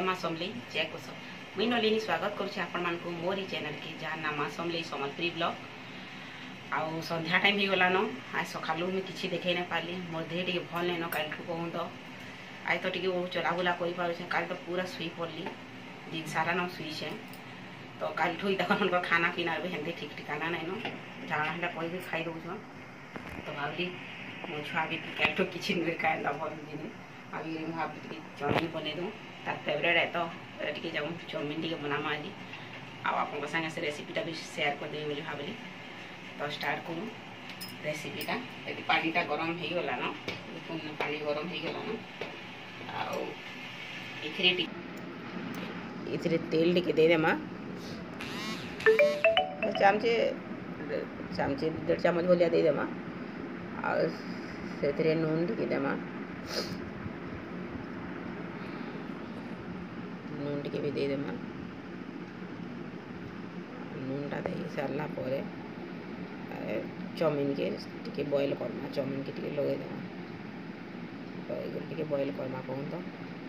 माँ समलेई जय कुश मुई नलिनी स्वागत करुच्छे आपण मानकु मोर चैनल के जहाँ ना माँ समलेई सम्बलपुरी ब्लॉग आउ संध्या टाइम हो गलान आज सकालू मुझे किसी देखे ना पाली मोर देह टे भल नहीं न कल कहूँ तो आज तो टे चलाबुला कर कल तो पूरा शुई पड़ली दिन सारा न शुईचे तो कल ठू तक खाना पीना भी हेमती ठीक ठिकाना नहीं न जाना हेटा कही खाई दौन तो भावली मो छुआ भी कल ठू किसी नुए खाए भल दिन अभी भावी चाउमिन बन दूँ तार फेवरेट है तो टी जाऊँ चाउमिन टी बनामा आज आप सागे से रेसिपीटा भी सेयार करदेवी बोली भाविली तो स्टार्ट करूँ रेसिपीटा यदि पानीटा गरम हो गला न पानी गरम हो गला न आउ तेल टी देदेमा चामचे चामचे 1.5 चम्मच भलिया देदेमा से नून टी देमा नून टी भी देदेमा नूनटा दे सारा पर चाउमिन के टी बॉयल करमा चाउमिन के टी लगेदेमा टी बॉयल करमा कहूँ तो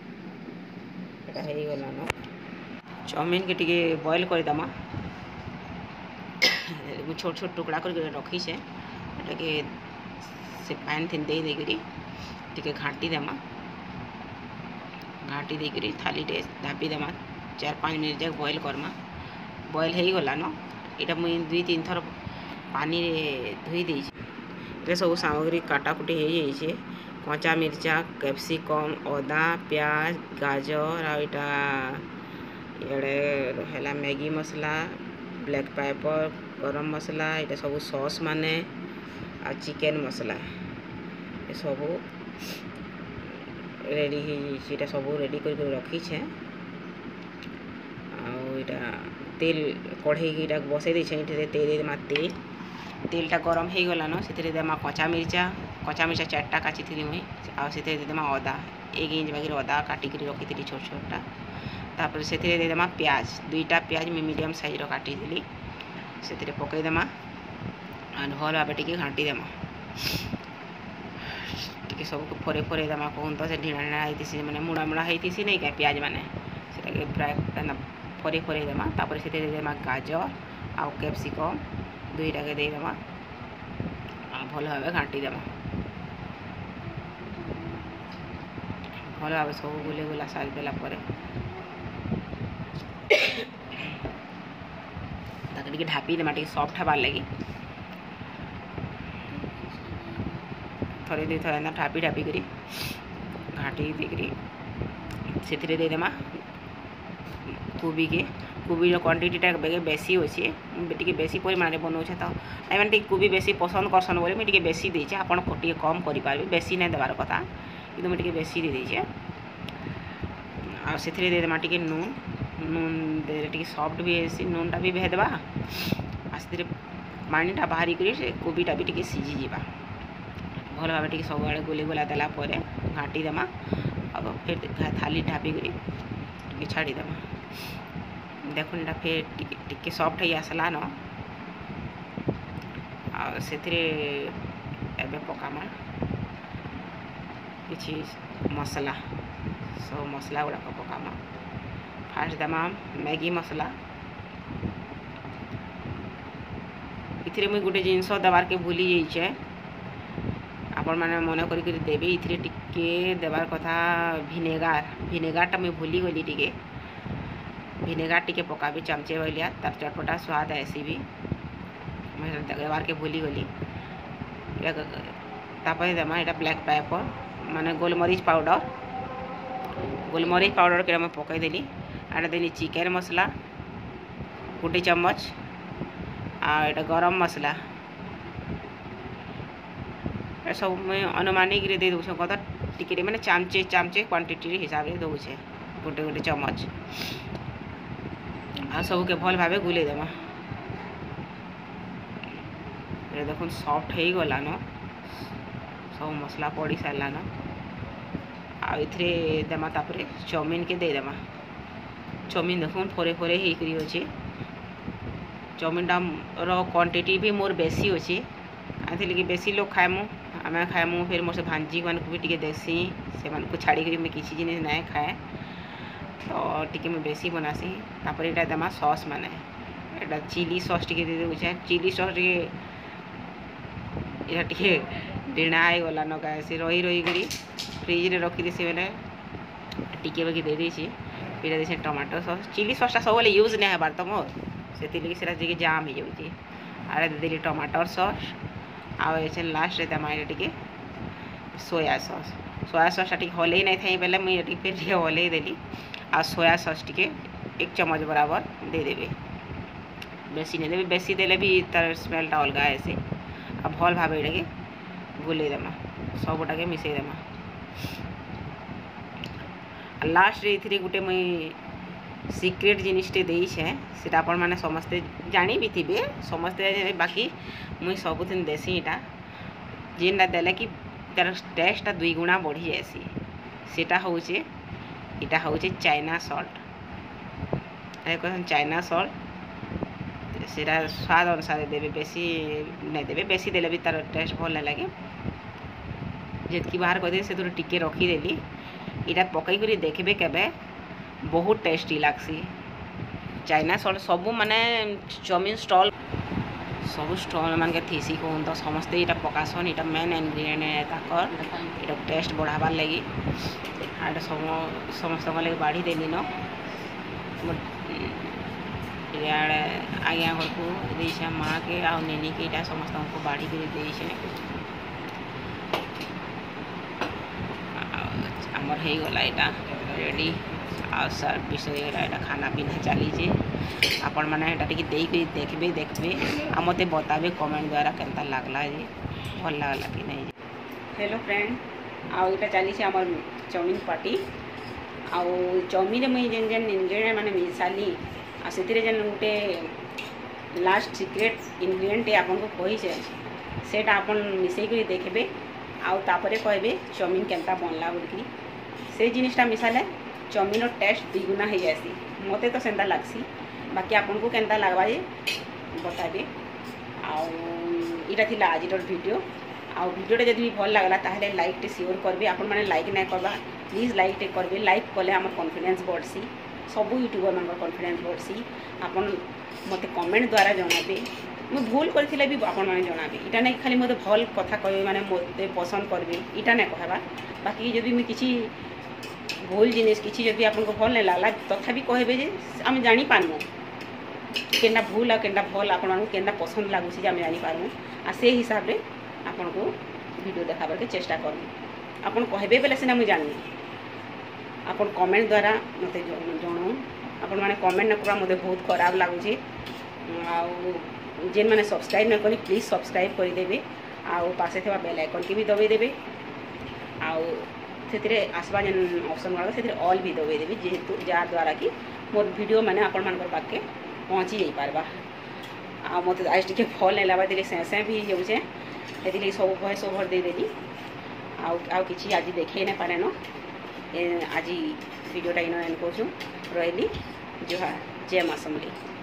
यहाँ होगला न चाउमिन के टी बॉयल करदेमा छोट छोट टुकड़ा कर रखीचे के से पैन थी देकरी टी घाटी देमा घाटी देकरी थाली टे ढापी देमा 4-5 मिनट जाक बॉयल करमा बॉयल हो गला न यहाँ मुई 2-3 थर पानी धोई दे सब सामग्री काटाकुटी हो जाइए कच्चा मिर्चा कैप्सिकम अदा प्याज गाजर आटा ये मैगी मसला ब्लैक पेपर गरम मसला ये सब सॉस माने आ चिकेन मसला ये सब रेडी सब रेडी कर रखीचे आटा तेल कढ़ई बसई देछे तेल देमा तेलटा गरम हो गला न से देमा कच्चा मिर्चा 4टा काची थी मुई आते देदेमा अदा 1 इंच बागी अदा काटिक रखी थी छोट छोटा तापर से देदेमा प्याज 2टा प्याज में मीडियम साइज काटी से पकईदेमा भल भाव टी घाटी देमा टी सब फोरे फोरे देमा कहूँ तो ढीणा ढीणा होती मैंने मुड़ा मुड़ा होती नहीं क्या प्याज मैंने से फ्राए फोरे फोरे देमा तापर से देदेमा गाजर आउ कैप्सिकम 2टा के देदेमा भल भाव घाटी देमा भल भाव सब गुले गुला सारी देला टी ढापी देमा टी सॉफ्ट हबार लगी थोड़े 2 थर एंता ढापी ढापी करी घाटी देकरी से देदेमा कोबी के कोबी क्वांटिटीटा बेसी अच्छे टी बेसी परिमाण में बनाऊे तो मैंने कोबी बेसी पसंद करसन बोले मुझे बेसी देचे आपड़ टी कम करें बेसी नहीं देवार कथा कि मुझे बेसी दे देचे से देदेमा टी नून नून दे टी सॉफ्ट भी है नूनटा भी भेदबा आस्ते पानीटा बाहरी कर कोबीटा भी टी सीझी जा भल भाव टी सब आड़े गोली गोला देला घाटी देमा अब फिर थाली ढापी कर छाड़ीदेमा देखुन फिर टी सॉफ्ट हो आसला न से पकामा किसी मसला सब मसला गुड़ाक पकामा फास्ट देमा मैगी मसला इथिरे मुई गोटे जिनस देवार के भूली जाइए आपण मैंने मन कर देवे इथिरे टिके देवार कथा भिनेगारटा मुई भूली गली टिके भिनेगार टिके पकाबी चमचे भलिया तार चटपटा स्वाद ऐसी भी मैं देवार के भूली गली तापर देमा यहाँ ब्लैक पेपर माने गोलमरीच पाउडर के मैं पकईदेली आटा देनी चिकेन मसला 1 चम्मच आ गरम मसला सब मुझे अनुमानिक दे दूँ कत टिके मैंने चामचे क्वांटिटी हिसाब से दौचे 1 चम्मच आ सब के भल भाव गुले देमा देखो सॉफ्ट हो गला न सब मसला पड़ी सारा न आथे देमा तापर चाउमिन के देदेमा चाउमिन देखो फोरे फोरे होकर अच्छे चाउमिनटा क्वांटिटी भी मोर बेसी अच्छे आते कि बेसी लोग खाएमु आम खाएमु फिर मोर से भांजी मान को भी टी देसी से छाड़ी मैं किसी जिन ना खाए तो टिके मैं बेसी बनासी तापर एटा देमा सॉस माने एटा चिली सॉस टिके दे देउछे चिली सॉस टिके एटा टिके डेणा आइ गला न गाय से रही रही करी फ्रिज रे रखी देसी बेले टिके बाकी दे देछि फिर देछि टमाटो सॉस चिली सॉस ता सब वाले यूज नै हेबार त मोर सेति लगी सेरा जे जाम हो जाउछि आरे दे देली टमाटर सॉस आ एसे लास्ट रे दमा टिके सोया सॉस टिके हले नै थाई बेले मैं टिके फिर टिके हले देली आ सोया सॉस टिके 1 चम्मच बराबर दे देबे बेसी नै देबे बेसी देले भी तार स्मेल ता अलगा ऐसे आ भल भाबे एटाके गुले देमा सबटाके मिसई देमा लास्ट रे इथिरे गुटे मुई सीक्रेट जिनिसटे देइछे सेटा आपण माने समस्ते जानी भी थिबे समस्ते बाकी मुई सबुदिन देसी इटा जेनटा देले कि तार टेस्टा 2 गुणा बढ़ी जासी सेटा होउचे इटा होउचे चाइना सॉल्ट कहन चाइना सॉल्ट सेटा स्वाद अनुसार देबे बेसी नै देबे बेसी देले भी तार टेस्ट भल नै लागे जेतकी बाहर कर दे से तो टिके रखी देली इटा पकई करी देखबे केबे बहुत टेस्टी लागसी चाइना सॉल्ट सब माने चाउमिन स्टॉल सब स्टॉल मान के थीसी कोन तो समस्ते इटा पकासन इटा मेन इंग्रेडिएंट है ताकर इटा टेस्ट बढ़ाबार लगी आटा समस्त लगे बाढ़ी देली न यार आज्ञा घर को देछे माँ के आ नेनी के इटा समस्त को बाढ़ी कर देछे आमर हो गला यहाँ रेडी आ सर्विस हो गला यहाँ खाना पीना चली आपण मैंने देखबे आ मते बताबे कमेंट द्वारा केनता लागला जे भल लागला कि नहीं। हेलो फ्रेंड आउ इटा चली आमर चाउमिन पार्टी आउ चाउमिन मुई जेन जेन इंग्रेडिएंट माने मिसाली आ सेतिरे जेन गुटे लास्ट सीक्रेट इंग्रेडिएंट आपन को कहि छे सेटा आपन मिसई करी देखबे आउ तापरे कहबे चाउमिन केनता बनला बोलकी से जिनिसटा मिसाले चाउमिन टेस्ट 2 गुना हो जासी मते तो सेंता लागसी बाकी आपन को केनता लागबा जे बताबे आउ इटा थिला आजिर वीडियो आउ वीडियोटा जदि भी भल लागला ताहले लाइक टे शेयर करबे आपन माने लाइक नै करबा प्लीज लाइक टे करबे लाइक कले हमर कॉन्फिडेंस बढ़सी सब यूट्यूबर मन कॉन्फिडेंस बढ़सी आपन मते कमेंट द्वारा जणाबे मैं भूल करथिले भी आपन माने जणाबे इटा नै खाली मते भल कथा कहबे माने मते पसंद करबे इटा नै कहबा बाकी जदि मैं किछि भूल जिनिस किछि जदि आपन को भल नै लागला तथापि कहबे जे हम जानि पारमु केनटा भूल आ केनटा भल आपन माने केनटा पसंद लागुसी जे हम जानि पारमु आ से हिसाब रे आपन को वीडियो देखाबार के चेष्टा करमु आपन कहबे बेले सिना मैं जानि आपन कमेंट द्वारा मते जणाउ आपन माने कमेंट न करबा मते बहुत खराब लागुची आ जेन माने सब्सक्राइब न करी प्लीज सब्सक्राइब कर देबे आ पासे थवा बेल आइकन के भी दबे देबे आ सेतिरे आसबा जेन ऑप्शन वाला सेतिरे ऑल भी दबे देबे जेहेतु जार द्वारा कि मोर वीडियो माने आपन मानकर पाके पहुंची जाई पारबा आ मते आज टिके फल नै लाबा दिले से भी जाउ छे एतिले सब वॉइस ओवर दे देली आ किछि आज देखे नै पारे न आज वीडियोटा इन एंड करछु रहली जोहार जय मां समली।